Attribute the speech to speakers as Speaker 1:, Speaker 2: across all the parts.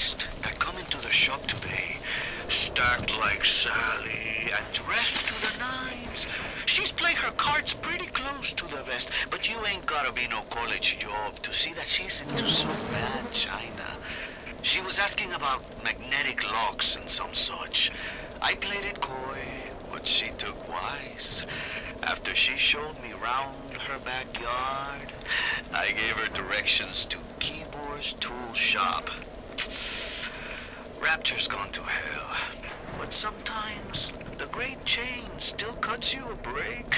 Speaker 1: tourists that come into the shop today, stacked like Sally and dressed to the nines. She's played her cards pretty close to the vest, but you ain't gotta be no college job to see that she's into some bad china. She was asking about magnetic locks and some such. I played it coy, but she took wise. After she showed me round her backyard, I gave her directions to Keyboard's tool shop. Rapture's gone to hell, but sometimes the great chain still cuts you a break.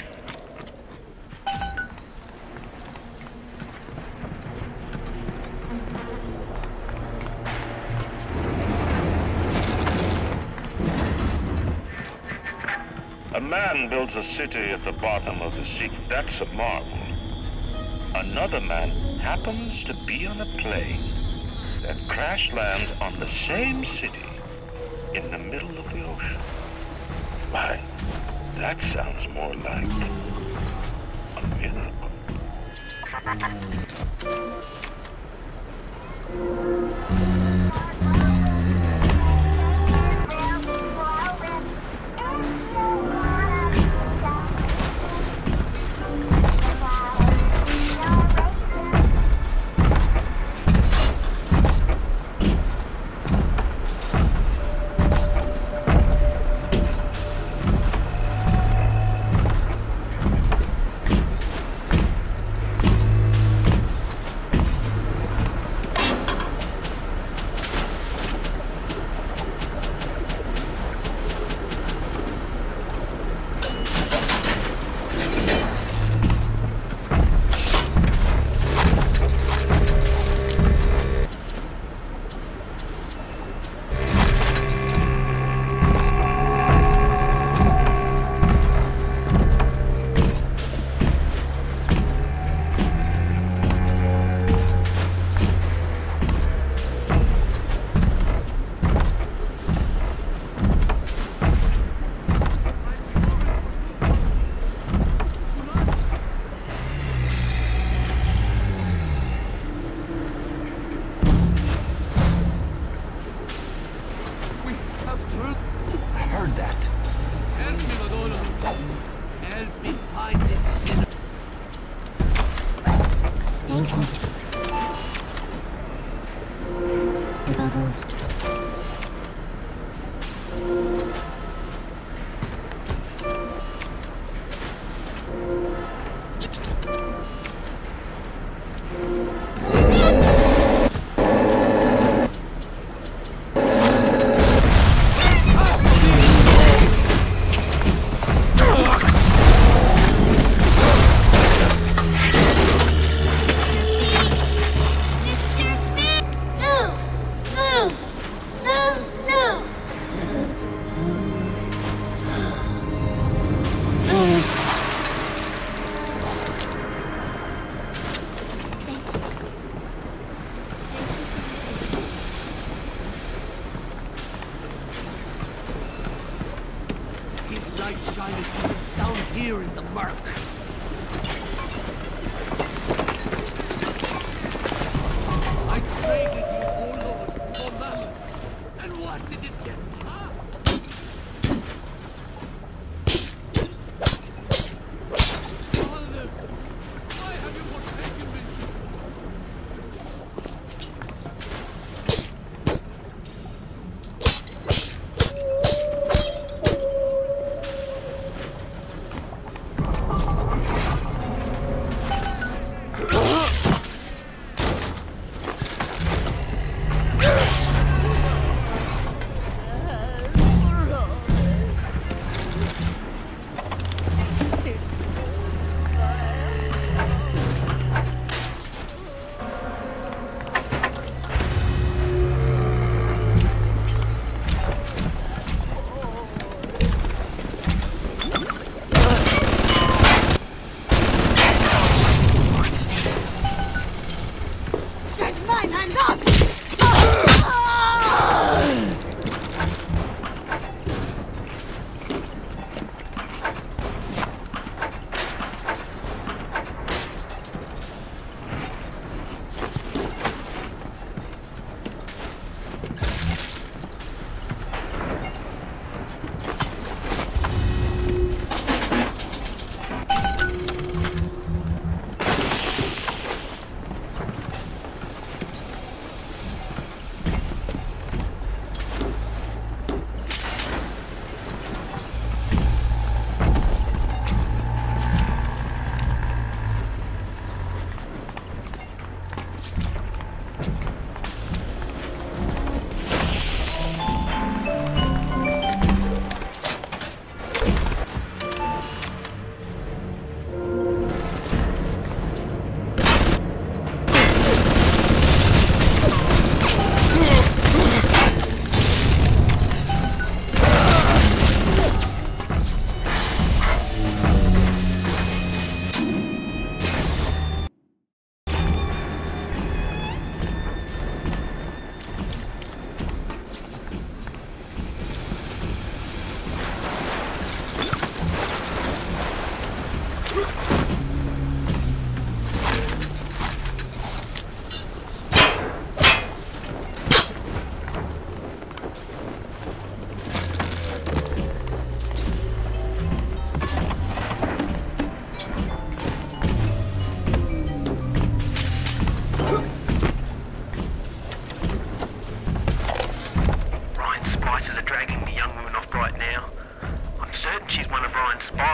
Speaker 2: A man builds a city at the bottom of the sea. That's a marvel. Another man happens to be on a plane that crash lands on the same city in the middle of the ocean. Why, that sounds more like a miracle.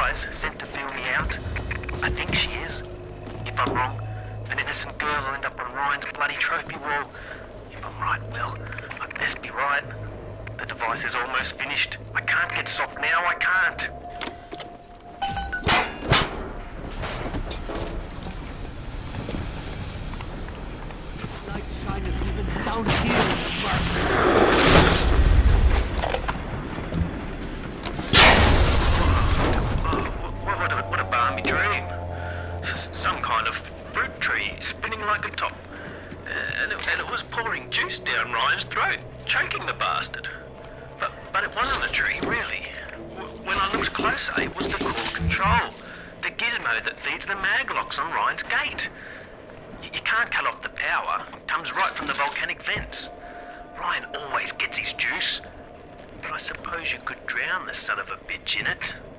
Speaker 3: guys sent to feel me out? I think she is. If I'm wrong, an innocent girl will end up on Ryan's bloody trophy wall. If I'm right, well, I best be right. The device is almost finished. I can't get soft now, I can't.
Speaker 4: Light shineth even down here.
Speaker 3: What a balmy dream. Some kind of fruit tree spinning like a top. And it was pouring juice down Ryan's throat, choking the bastard. But it wasn't a tree, really. When I looked closer, it was the core control. The gizmo that feeds the mag locks on Ryan's gate. You can't cut off the power. It comes right from the volcanic vents. Ryan always gets his juice. But I suppose you could drown the son of a bitch in it.